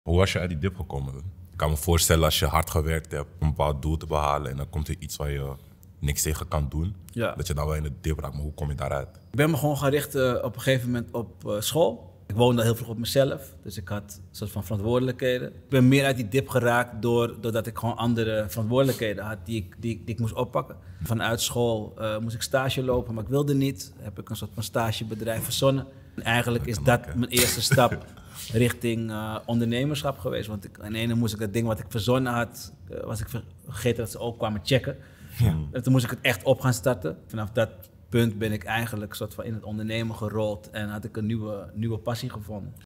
Hoe was je uit die dip gekomen? Ik kan me voorstellen als je hard gewerkt hebt om een bepaald doel te behalen en dan komt er iets waar je niks tegen kan doen, dat je dan wel in de dip raakt. Maar hoe kom je daaruit? Ik ben me gewoon gaan richten op een gegeven moment op school. Ik woonde heel vroeg op mezelf, dus ik had een soort van verantwoordelijkheden. Ik ben meer uit die dip geraakt doordat ik gewoon andere verantwoordelijkheden had die ik moest oppakken. Vanuit school moest ik stage lopen, maar ik wilde niet. Heb ik een soort van stagebedrijf verzonnen. En eigenlijk is dat mijn eerste stap richting ondernemerschap geweest. Want in ene moest ik dat ding wat ik verzonnen had, was ik vergeten dat ze ook kwamen checken. Ja. En toen moest ik het echt op gaan starten. Vanaf dat punt ben ik eigenlijk soort van in het ondernemen gerold en had ik een nieuwe passie gevonden.